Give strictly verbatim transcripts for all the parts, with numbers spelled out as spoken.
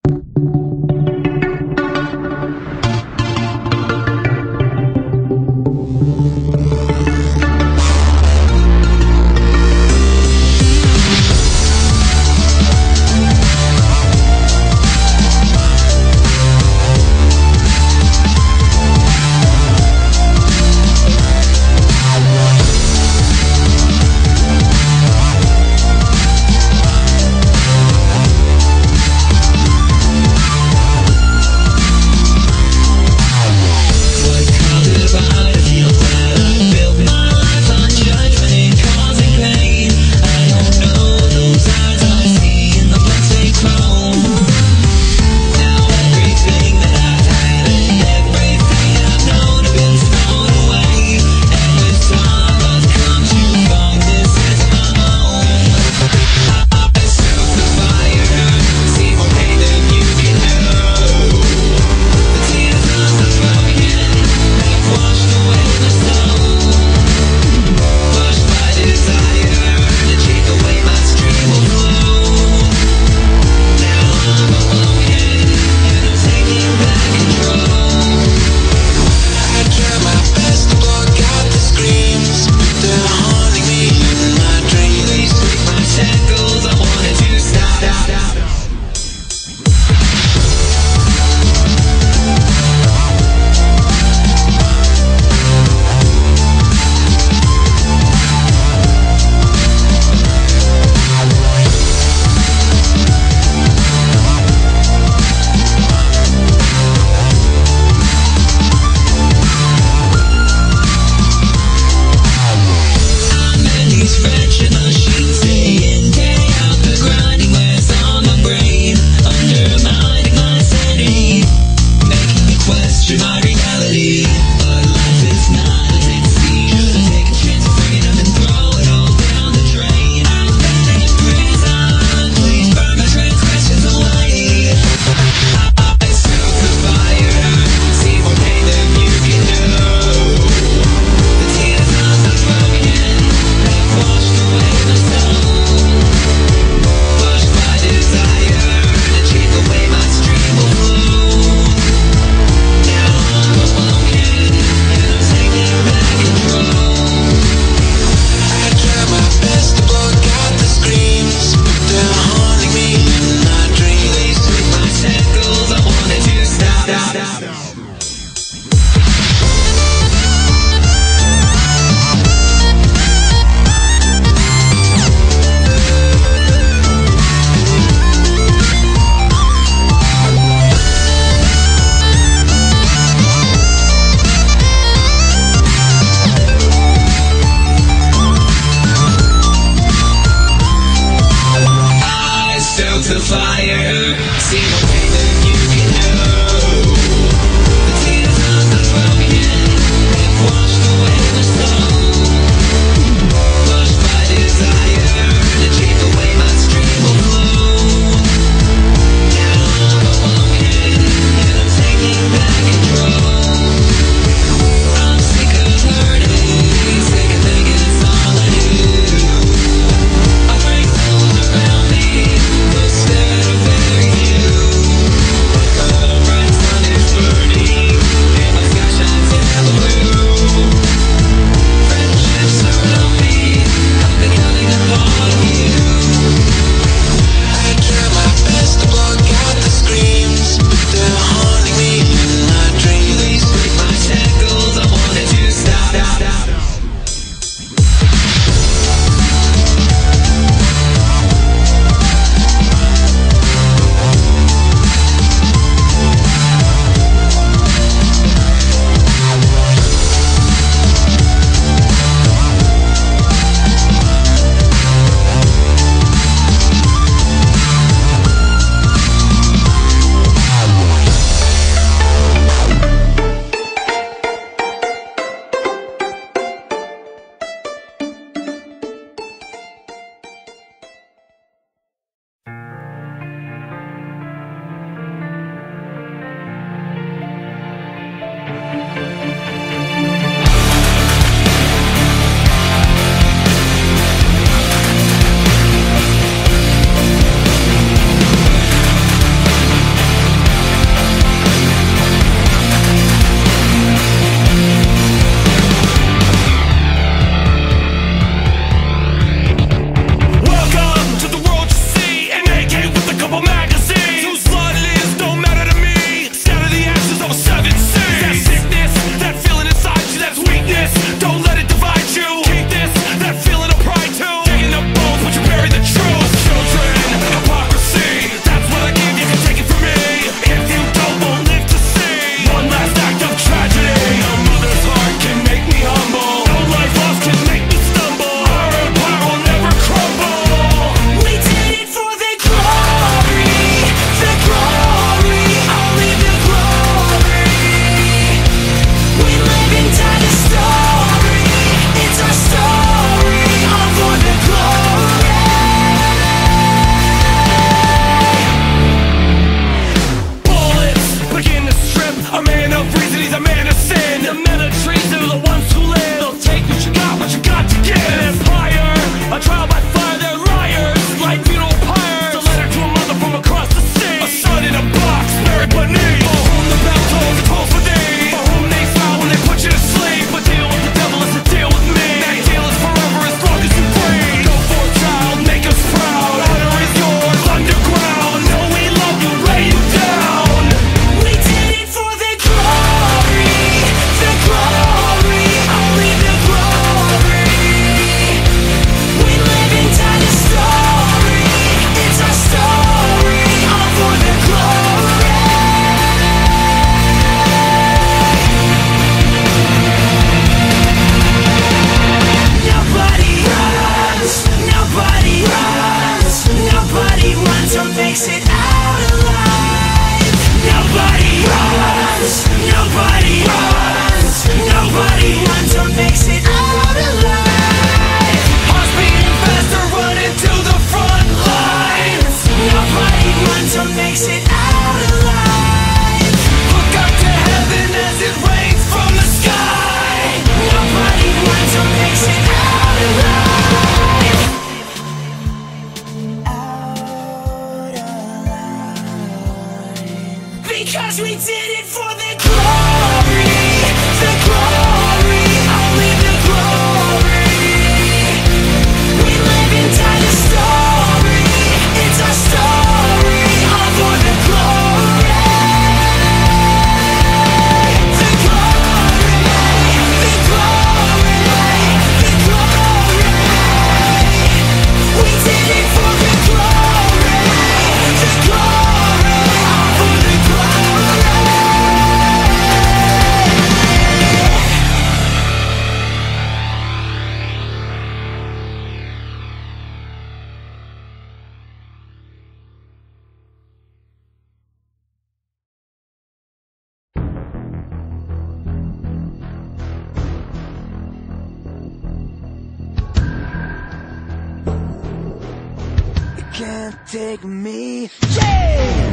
Instead of very few Because we did it for the glory, the glory, only the glory. We live and die the story, it's our story, all for the glory. The glory, the glory, the glory. We did it for the glory, the glory, all for the glory. You can't take me, yeah!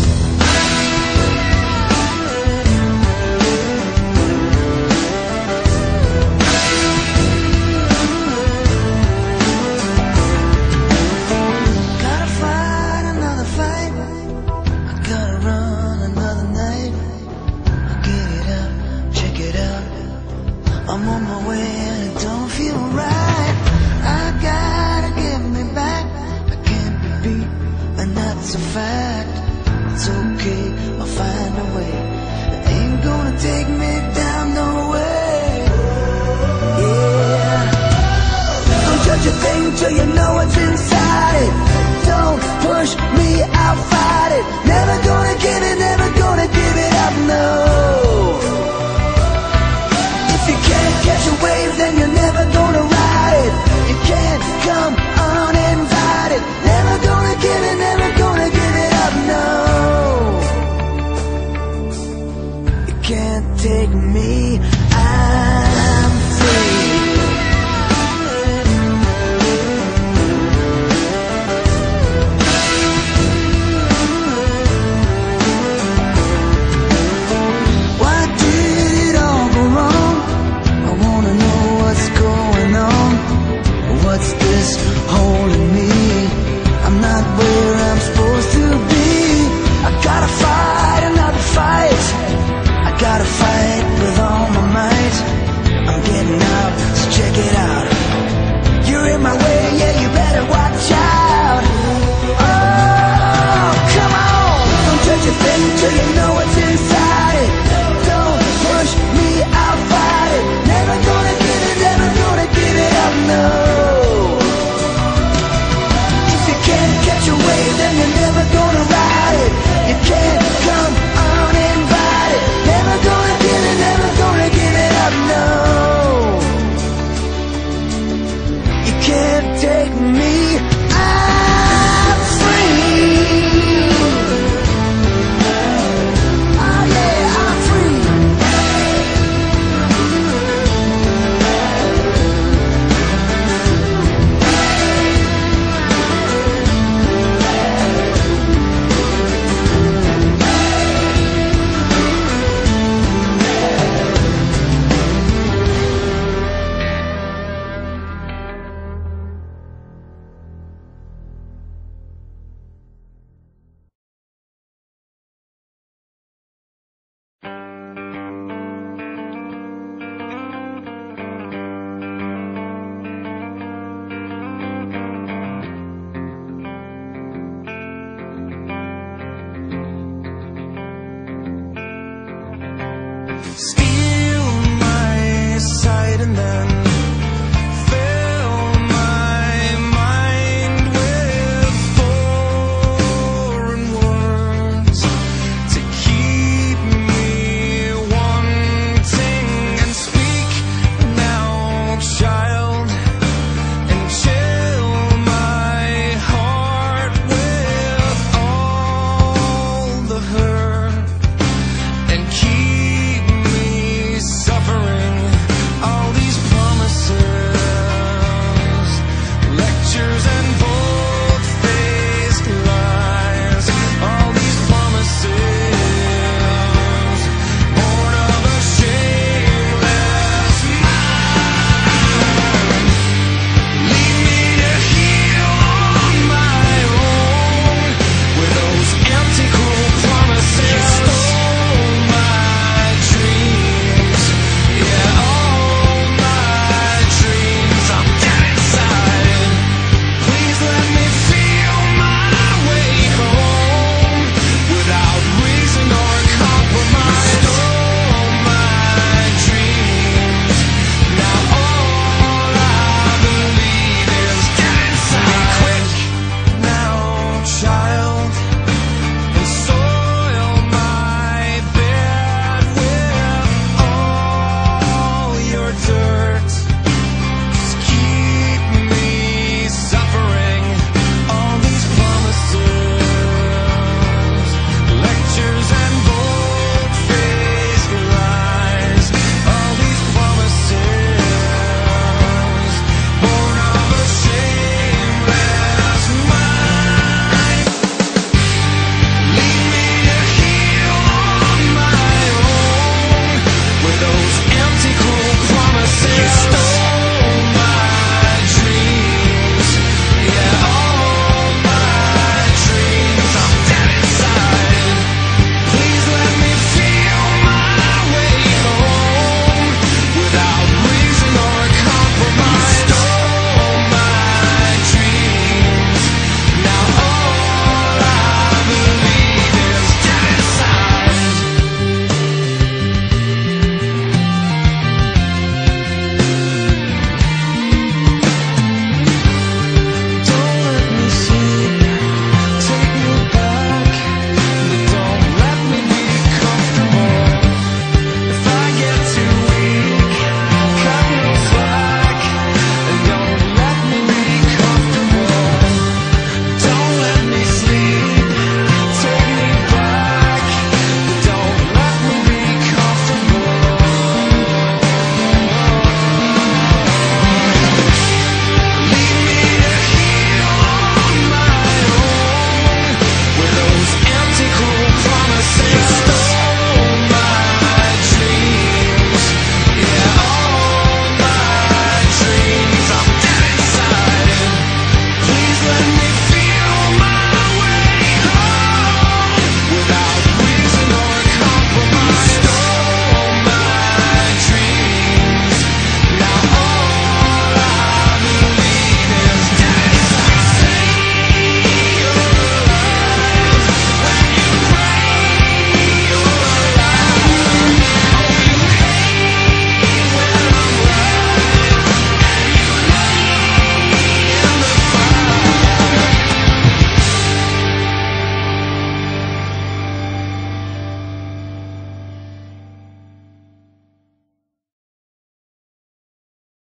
Gotta fight another fight, I gotta run another night. I'll get it up, check it out, I'm on my way and it don't feel right. I gotta get me back, I can't be beat, and that's a fact. It's okay, I'll find a way, it ain't gonna take me down, no way. Yeah. Don't judge a thing till you know what's inside it. Don't push me, I'll fight it. Never gonna give it, never gonna give it up, no. If you can't catch a wave, then you're never gonna ride it. You can't come uninvited. Never gonna give it, never gonna give it up, no. You can't take me, I'm free. Why did it all go wrong? I wanna know what's going on. What's this holding me? I'm not where I'm supposed to be. I gotta fight another fight, I gotta fight with all my might. I'm getting out, so check it out. You're in my way, yeah, you better watch out. Oh, come on. Don't touch a thing till you know what's inside it. Don't push me, I'll fight it. Never gonna give it, never gonna give it up, no. If you can't catch a wave, then you're never gonna ride it. You can't come uninvited. Never gonna give it, never gonna give it up, no. You can't take me, I'm free. Oh yeah, I'm free. Speak